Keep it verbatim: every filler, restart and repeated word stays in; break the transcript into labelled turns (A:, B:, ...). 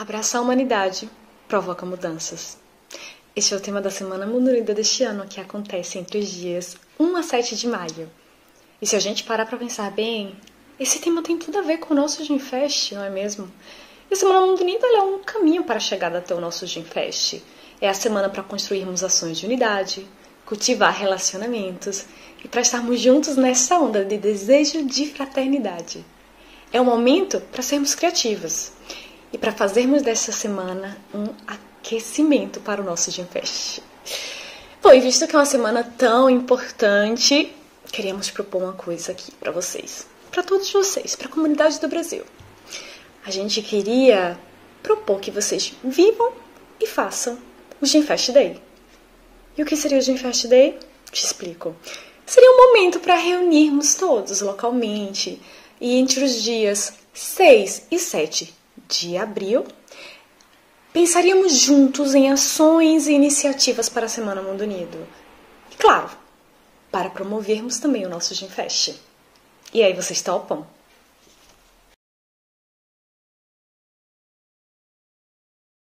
A: Abraçar a humanidade provoca mudanças. Este é o tema da Semana Mundo Unido deste ano, que acontece entre os dias um a sete de maio. E se a gente parar para pensar bem, esse tema tem tudo a ver com o nosso Gymfest, não é mesmo? E a Semana Mundo Unido é um caminho para a chegada até o nosso Gymfest. É a semana para construirmos ações de unidade, cultivar relacionamentos e para estarmos juntos nessa onda de desejo de fraternidade. É um momento para sermos criativos e para fazermos dessa semana um aquecimento para o nosso Gymfest. Bom, e visto que é uma semana tão importante, queríamos propor uma coisa aqui para vocês, para todos vocês, para a comunidade do Brasil. A gente queria propor que vocês vivam e façam o Gymfest Day. E o que seria o Gymfest Day? Te explico. Seria um momento para reunirmos todos localmente e entre os dias seis e sete de abril, pensaríamos juntos em ações e iniciativas para a Semana Mundo Unido. E claro, para promovermos também o nosso Gymfest. E aí, vocês topam?